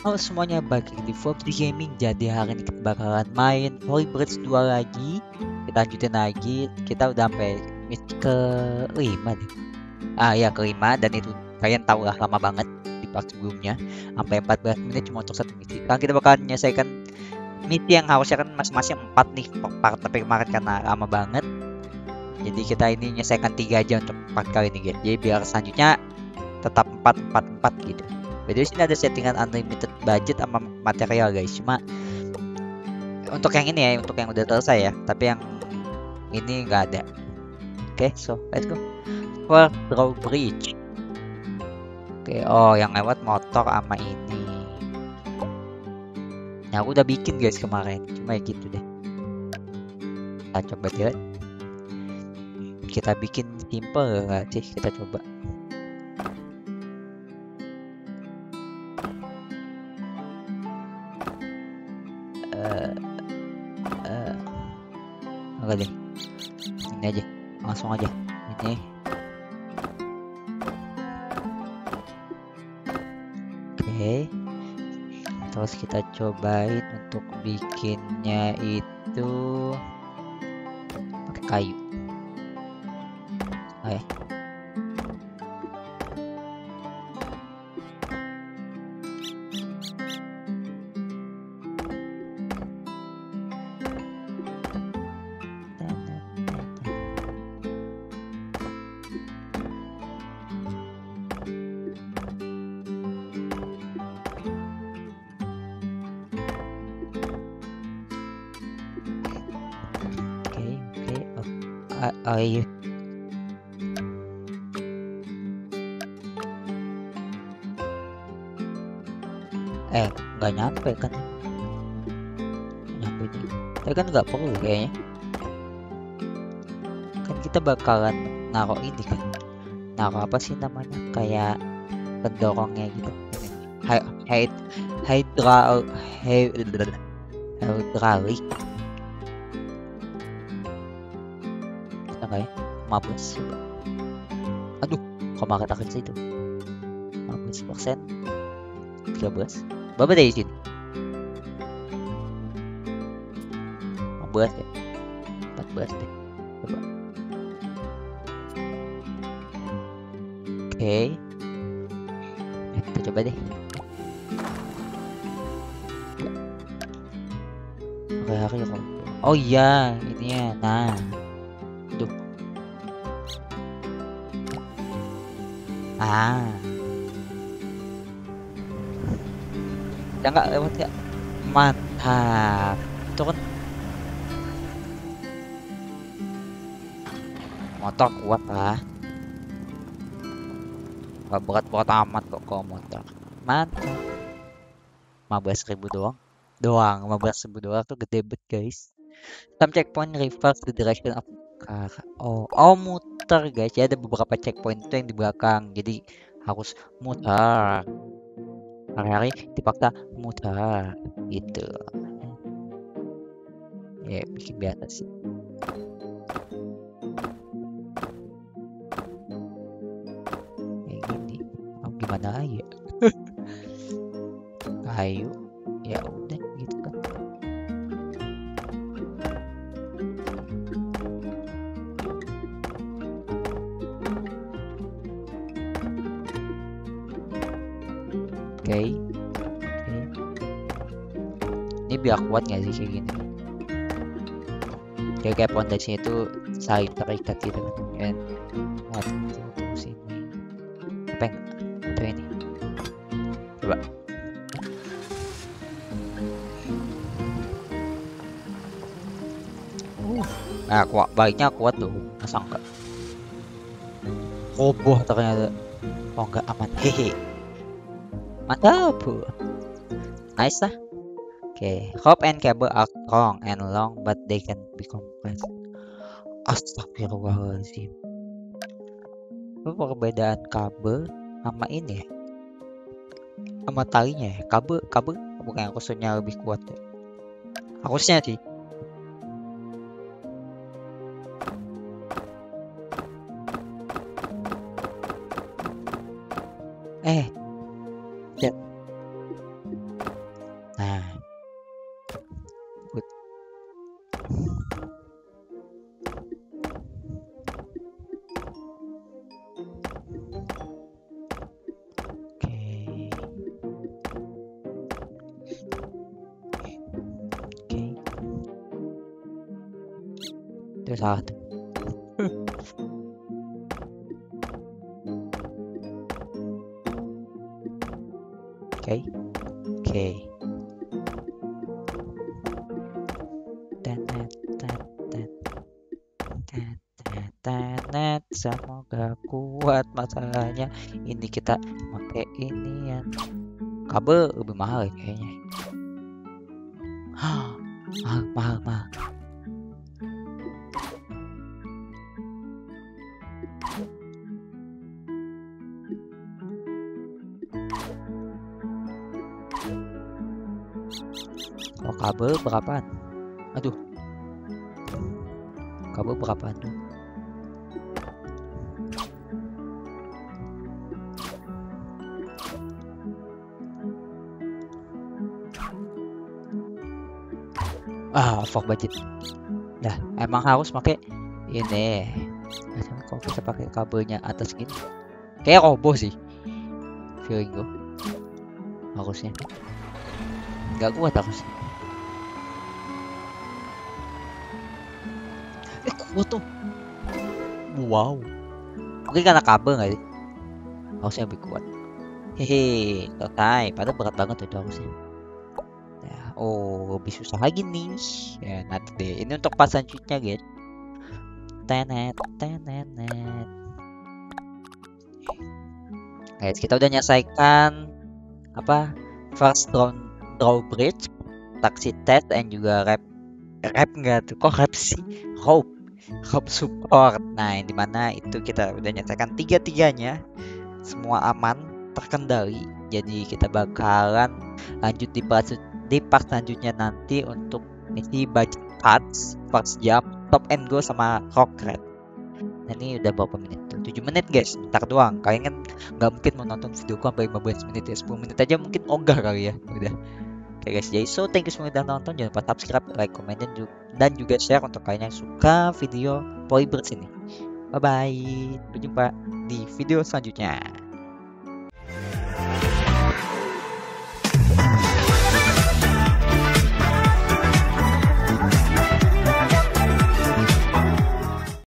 Halo semuanya, balik lagi di Foxy Gaming. Jadi hari ini kita bakalan main Holy Birds 2 lagi. Kita lanjutin lagi. Kita udah sampai misi ke-5 deh. Ya ke-5, dan itu kalian tahu lah, lama banget di part sebelumnya. Sampai 14 menit cuma untuk satu misi. Sekarang kita bakalan menyelesaikan misi yang harusnya kan masing-masing 4 nih part, tapi kemarin karena lama banget. Jadi kita ini menyelesaikan 3 aja untuk part kali ini, guys. Jadi biar selanjutnya tetap 4 gitu. Jadi sini ada settingan unlimited budget sama material, guys. Cuma untuk yang ini ya, untuk yang udah selesai ya. Tapi yang ini nggak ada. Oke, so let's go. For drawbridge. Oke, oh yang lewat motor sama ini. Yang aku udah bikin, guys, kemarin. Cuma ya gitu deh. Kita coba lihat. Kita bikin simple nggak sih? Kita coba. Enggak deh, ini aja, langsung aja ini. Oke, terus kita cobain untuk bikinnya itu pakai kayu. Oke. Iya. Nggak nyampe kan? Nyampe nih. Tapi kan nggak perlu kayaknya. Kan kita bakalan naruh ini kan. Naruh apa sih namanya? Kayak pendorongnya gitu. Hydraulic. Enggak ya? 15 coba. Aduh, kok makan akan situ? 15%, 13. Berapa dari sini? 15 ya? 14 deh. Coba. Oke. Kita coba deh. Hari kok. Oh iya, ini ya. Nah. Udah nggak lewat ya? Mantap. Itu kan motor kuat lah. Gak berat-berat amat kok kalau motor. Mantap. 15.000 doang. 15.000 doang tuh gede banget, guys. Some checkpoint reverse the direction of car. Oh muter, guys. Ya ada beberapa checkpoint itu yang di belakang. Jadi harus muter. Hari-hari dipaksa muter gitu. Ya bikin biasa sih. Kayak gini. Gimana ya? Kayu. Ya udah gitu kan. Oke. Ini biar kuat nggak sih kayak gini? Kayak pondasinya itu saling terikat gitu kan. Terus ini apa yang itu ini? Coba. Kuat, baiknya kuat tuh, masa enggak? Roboh ternyata. Oh enggak, aman. Hehe. Mantap. Nice lah. Okay, rope and cable are strong and long, but they can be compressed. Astagfirullahaladzim. Apa perbedaan kabel sama ini ya? Sama talinya ya? Kabel bukan harusnya lebih kuat ya? Harusnya sih. Itu salah tuh. Oke. Tenet, semoga kuat masalahnya. Ini kita pakai ini ya. Kabel lebih mahal ya kayaknya. Mahal. Kalau kabel berapaan? Aduh. Kabel berapaan tuh? Fuck budget. Nah, emang harus pakai ini. Kalau kita pakai kabelnya atas gini, kayak roboh sih. Feeling gue. Harusnya. Nggak kuat harusnya. Kuat tuh. Wow. Mungkin karena kabel nggak sih? Harusnya lebih kuat. Hehe, selesai. Padahal berat banget tuh itu harusnya. Lebih susah lagi nih. Ya, nanti deh. Ini untuk pas selanjutnya, guys. Tenet. Guys, kita udah nyelesaikan first drawbridge, taxi test, dan juga rap enggak tuh, kok rap sih, hope support. Nah, yang dimana itu kita udah nyelesaikan tiga-tiganya, semua aman, terkendali. Jadi kita bakalan lanjut di part selanjutnya nanti untuk misi budget cuts, first jump, top and go, sama rock red. Nah, ini udah berapa menit tuh? 7 menit guys, bentar doang. Kalian kan nggak mungkin mau nonton videoku sampai 15 menit ya, 10 menit aja mungkin ogah kali ya. Udah. Oke guys, jadi thank you semua udah nonton. Jangan lupa subscribe, like, komen, dan juga share untuk kalian yang suka video Polybirds ini. Bye bye, sampai jumpa di video selanjutnya.